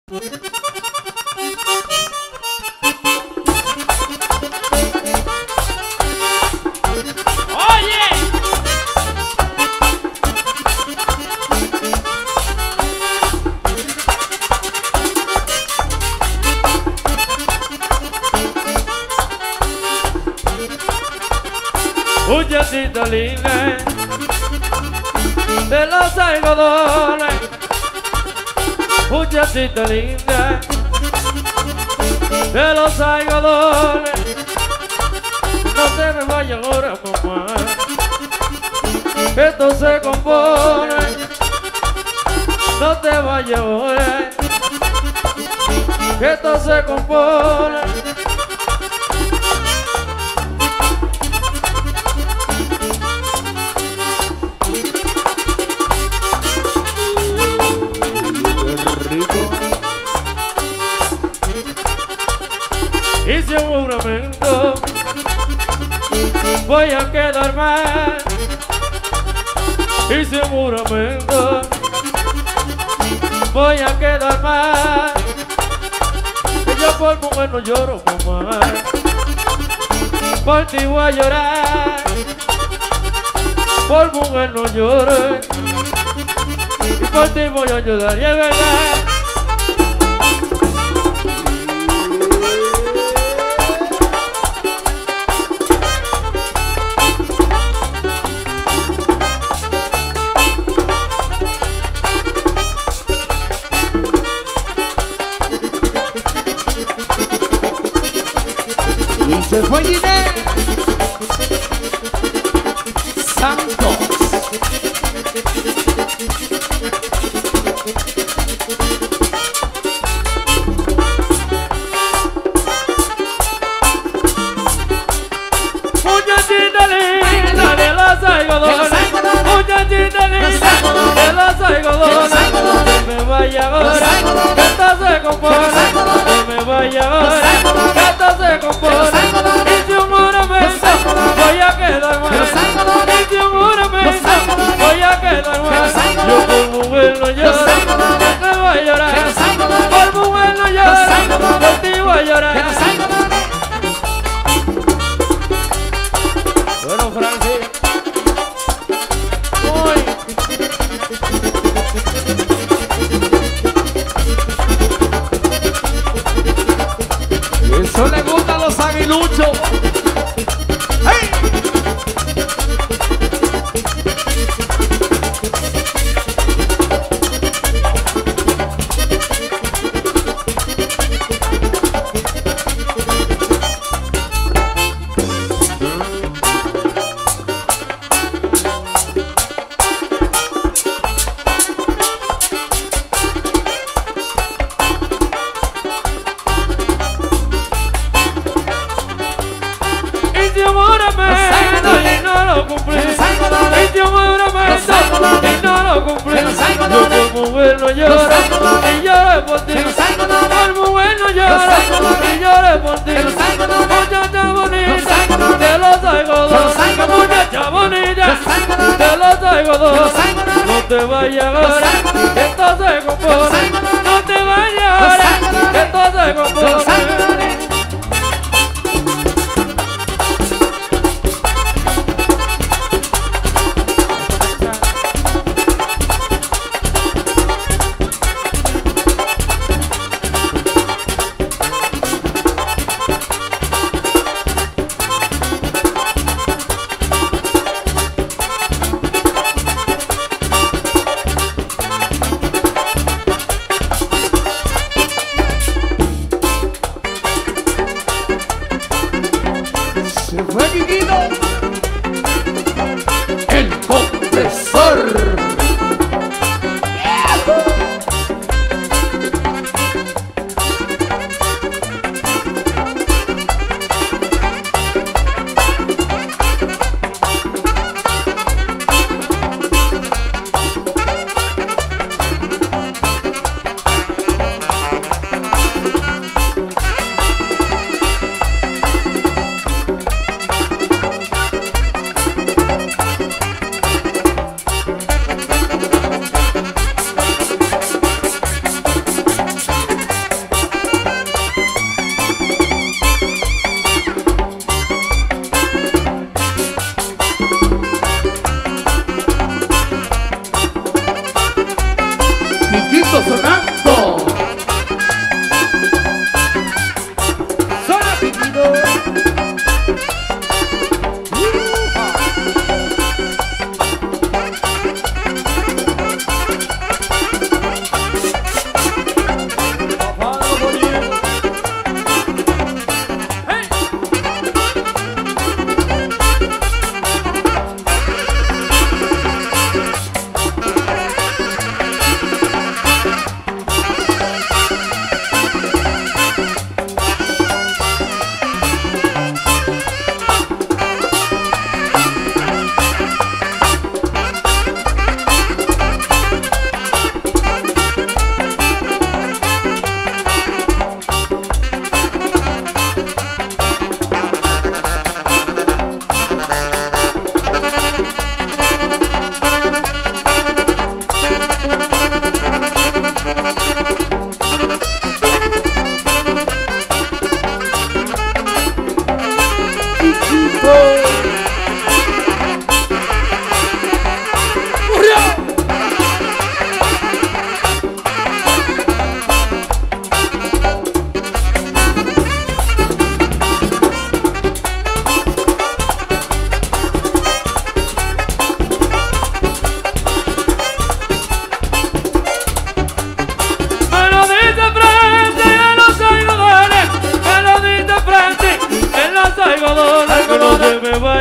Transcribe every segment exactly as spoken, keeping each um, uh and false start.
Muchachita linda de los algodones, muchachita linda de los algodones, no te me vayas ahora, mamá, que esto se compone, no te vayas ahora, que esto se compone. Hice un juramento, voy a quedar mal. Hice un juramento, voy a quedar mal. Que yo por mujer no lloro, mamá, por ti voy a llorar. Por mujer no lloro y por ti voy a llorar, y es verdad. Se fue Ginés Santos. Muchachita linda de los algodones, muchachita linda de los algodones, que me vaya ahora, que esto se compone, que me vaya ahora, que esto se compone. Hice un juramento, voy a quedar mal. Hice un juramento, voy a quedar mal. Yo por mujer no lloro, que te voy a llorar. Por mujer no lloro, por ti voy a llorar. Bueno, Francis, hoy eso le gusta a los aguiluchos. ¡Hey! hice un juramento y no lo cumplí. Hice un juramento y no lo cumplí. Yo por mujer no lloro y lloré por ti. Por mujer no lloro y lloré por ti. Muchacha bonita de los algodones, muchacha bonita de los algodones, no te vayas ahora, que esto se compone. No te vayas ahora, que esto se compone.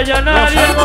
ya nadie